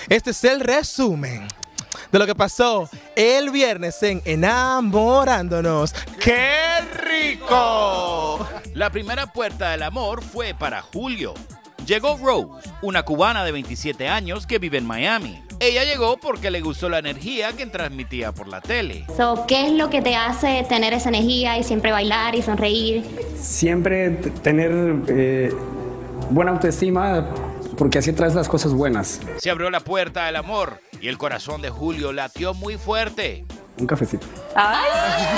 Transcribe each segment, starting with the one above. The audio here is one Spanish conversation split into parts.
Este es el resumen de lo que pasó el viernes en Enamorándonos. ¡Qué rico! La primera puerta del amor fue para Julio. Llegó Rose, una cubana de 27 años que vive en Miami. Ella llegó porque le gustó la energía que transmitía por la tele. ¿Qué es lo que te hace tener esa energía y siempre bailar y sonreír? Siempre tener buena autoestima, porque así traes las cosas buenas. Se abrió la puerta del amor y el corazón de Julio latió muy fuerte. Un cafecito. ¡Ay!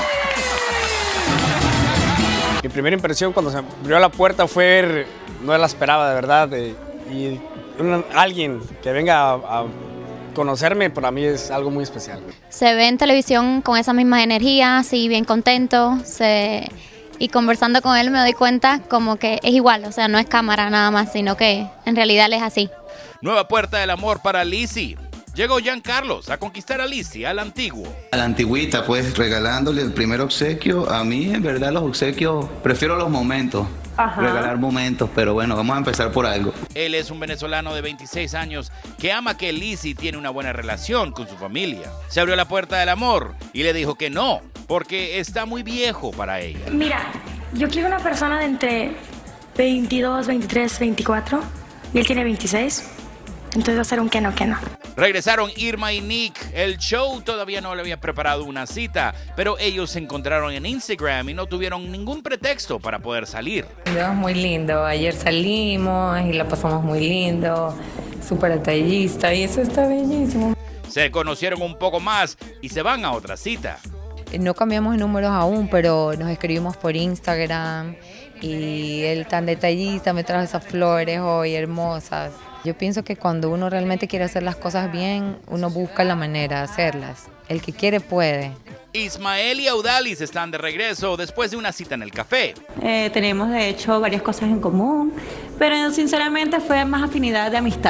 Mi primera impresión cuando se abrió la puerta fue, no la esperaba de verdad, y alguien que venga a conocerme para mí es algo muy especial. Se ve en televisión con esa misma energía, así bien contento, y conversando con él me doy cuenta como que es igual, o sea, no es cámara nada más, sino que en realidad él es así. Nueva puerta del amor para Lizzy. Llegó Giancarlos a conquistar a Lizzy, al antiguo. A la antigüita, pues regalándole el primer obsequio. A mí, en verdad, los obsequios, prefiero los momentos. Ajá. Regalar momentos, pero bueno, vamos a empezar por algo. Él es un venezolano de 26 años que ama que Lizzy tiene una buena relación con su familia. Se abrió la puerta del amor y le dijo que no, porque está muy viejo para ella. Mira, yo quiero una persona de entre 22, 23, 24 y él tiene 26. Entonces va a ser un que no, que no. Regresaron Irma y Nick. El show todavía no le había preparado una cita, pero ellos se encontraron en Instagram y no tuvieron ningún pretexto para poder salir. Muy lindo. Ayer salimos y la pasamos muy lindo. Súper detallista y eso está bellísimo. Se conocieron un poco más y se van a otra cita. No cambiamos números aún, pero nos escribimos por Instagram y él tan detallista me trajo esas flores hoy hermosas. Yo pienso que cuando uno realmente quiere hacer las cosas bien, uno busca la manera de hacerlas. El que quiere puede. Ismael y Audalis están de regreso después de una cita en el café. Tenemos de hecho varias cosas en común, pero sinceramente fue más afinidad de amistad.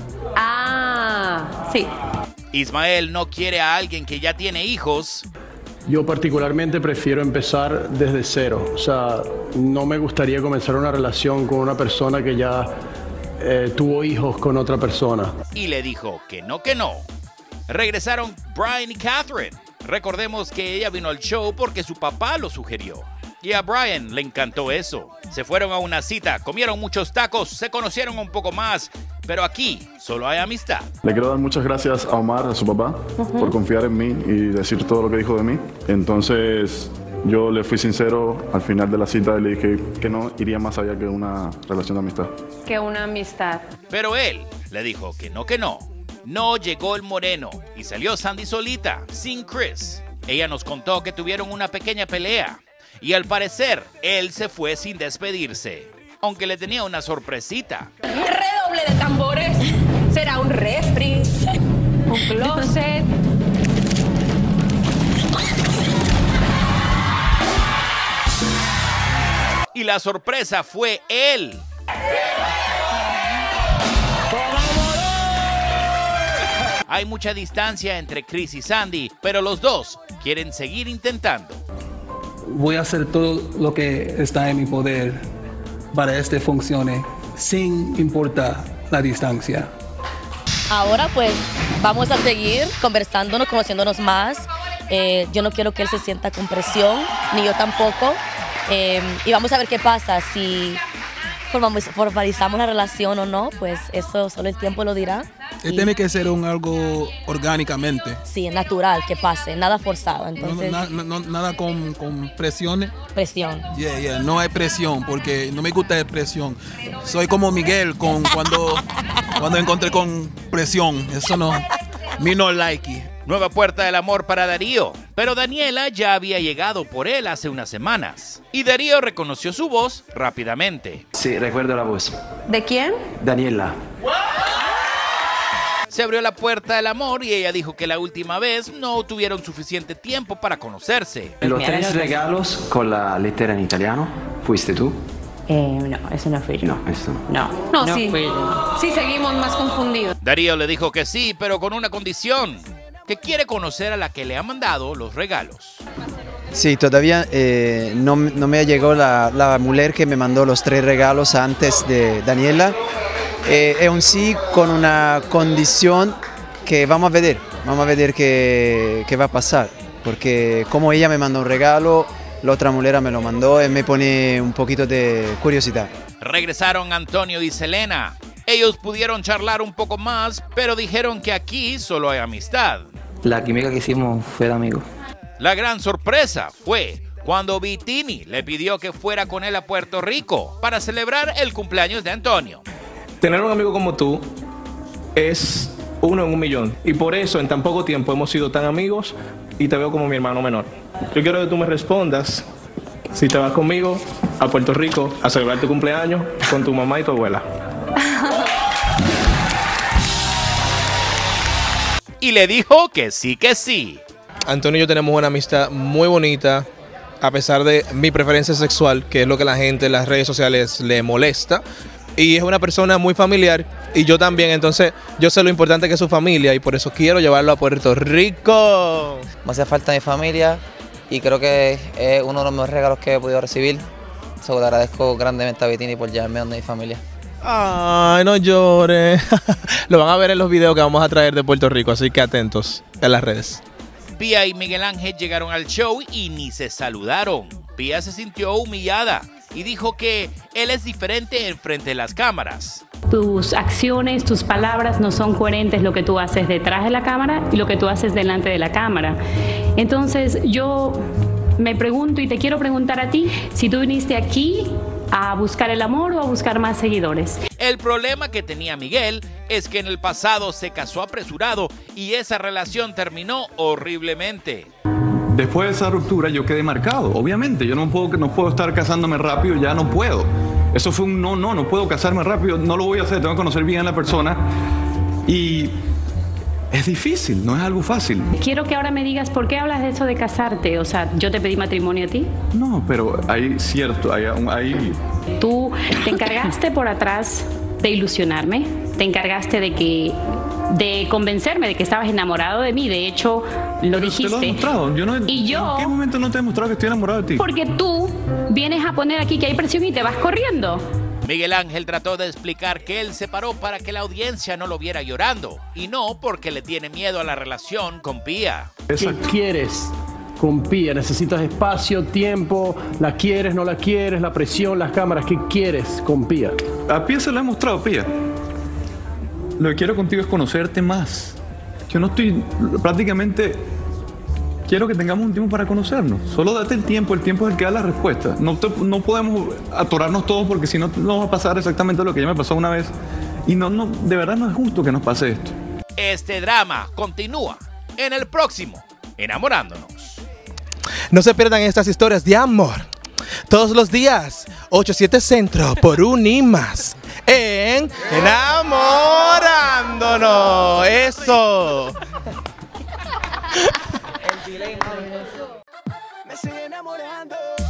Ah, sí. Ismael no quiere a alguien que ya tiene hijos. Yo particularmente prefiero empezar desde cero. O sea, no me gustaría comenzar una relación con una persona que ya tuvo hijos con otra persona. Y le dijo que no, que no. Regresaron Brian y Catherine. Recordemos que ella vino al show porque su papá lo sugirió. Y a Brian le encantó eso. Se fueron a una cita, comieron muchos tacos, se conocieron un poco más. Pero aquí solo hay amistad. Le quiero dar muchas gracias a Omar, a su papá, por confiar en mí y decir todo lo que dijo de mí. Entonces yo le fui sincero al final de la cita y le dije que no iría más allá que una relación de amistad. que una amistad. Pero él le dijo que no, que no. No llegó el moreno y salió Sandy solita, sin Chris. Ella nos contó que tuvieron una pequeña pelea y al parecer él se fue sin despedirse, aunque le tenía una sorpresita. Redoble de tambores. Será un refri, un closet. Y la sorpresa fue él. Hay mucha distancia entre Chris y Sandy, pero los dos quieren seguir intentando. Voy a hacer todo lo que está en mi poder para que este funcione, sin importar la distancia. Ahora pues vamos a seguir conversándonos, conociéndonos más. Yo no quiero que él se sienta con presión, ni yo tampoco. Y vamos a ver qué pasa, si formalizamos la relación o no, pues eso solo el tiempo lo dirá. Tiene que ser algo orgánicamente. Sí, natural, que pase, nada forzado. Entonces, nada con presiones. Presión. No hay presión, porque no me gusta la presión. Soy como Miguel cuando encontré con presión. Eso no, me no like it. Nueva puerta del amor para Darío, pero Daniela ya había llegado por él hace unas semanas. Y Darío reconoció su voz rápidamente. Sí, recuerdo la voz. ¿De quién? Daniela. Se abrió la puerta del amor y ella dijo que la última vez no tuvieron suficiente tiempo para conocerse. Los 3 regalos con la lettera en italiano, ¿fuiste tú? No, eso no fui yo. No, eso no. No, sí. Fui yo. Sí, seguimos más confundidos. Darío le dijo que sí, pero con una condición, que quiere conocer a la que le ha mandado los regalos. Sí, todavía no me llegó la mujer que me mandó los 3 regalos antes de Daniela, es un sí con una condición que vamos a ver qué va a pasar, porque como ella me mandó un regalo, la otra mulera me lo mandó y me pone un poquito de curiosidad. Regresaron Antonio y Selena. Ellos pudieron charlar un poco más, pero dijeron que aquí solo hay amistad. La química que hicimos fue de amigos. La gran sorpresa fue cuando Vitini le pidió que fuera con él a Puerto Rico para celebrar el cumpleaños de Antonio. Tener un amigo como tú es 1 en 1.000.000 y por eso en tan poco tiempo hemos sido tan amigos y te veo como mi hermano menor. Yo quiero que tú me respondas si te vas conmigo a Puerto Rico a celebrar tu cumpleaños con tu mamá y tu abuela. Y le dijo que sí, que sí. Antonio y yo tenemos una amistad muy bonita, a pesar de mi preferencia sexual, que es lo que la gente en las redes sociales le molesta. Y es una persona muy familiar y yo también, entonces yo sé lo importante que es su familia y por eso quiero llevarlo a Puerto Rico. Me hace falta mi familia y creo que es uno de los mejores regalos que he podido recibir. So, le agradezco grandemente a Vitini por llevarme donde mi familia. Ay, no llores. Lo van a ver en los videos que vamos a traer de Puerto Rico, así que atentos en las redes. Pía y Miguel Ángel llegaron al show y ni se saludaron. Pía se sintió humillada y dijo que él es diferente en frente de las cámaras. Tus acciones, tus palabras no son coherentes lo que tú haces detrás de la cámara y lo que tú haces delante de la cámara. Entonces yo me pregunto y te quiero preguntar a ti si tú viniste aquí a buscar el amor o a buscar más seguidores. El problema que tenía Miguel es que en el pasado se casó apresurado y esa relación terminó horriblemente. Después de esa ruptura yo quedé marcado, obviamente, yo no puedo estar casándome rápido, ya no puedo. Eso fue un no puedo casarme rápido, no lo voy a hacer, tengo que conocer bien a la persona y es difícil, no es algo fácil. Quiero que ahora me digas por qué hablas de eso de casarte, o sea, ¿yo te pedí matrimonio a ti? No, pero hay cierto, hay... Tú te encargaste por atrás de ilusionarme, te encargaste de convencerme de que estabas enamorado de mí, de hecho lo dijiste. Te lo he demostrado. Y yo, ¿en qué momento no te he demostrado que estoy enamorado de ti? Porque tú vienes a poner aquí que hay presión y te vas corriendo. Miguel Ángel trató de explicar que él se paró para que la audiencia no lo viera llorando y no porque le tiene miedo a la relación con Pía. ¿Qué quieres con Pía? ¿Necesitas espacio, tiempo? ¿La quieres, no la quieres? ¿La presión, las cámaras? ¿Qué quieres con Pía? A Pía se lo he mostrado, Pía. Lo que quiero contigo es conocerte más. Yo no estoy prácticamente... Quiero que tengamos un tiempo para conocernos. Solo date el tiempo es el que da la respuesta. No podemos atorarnos todos porque si no nos va a pasar exactamente lo que ya me pasó una vez. Y de verdad no es justo que nos pase esto. Este drama continúa en el próximo Enamorándonos. No se pierdan estas historias de amor. Todos los días, 8-7 Centro, por un y más. En Enamorándonos. Eso. Me sigue enamorando.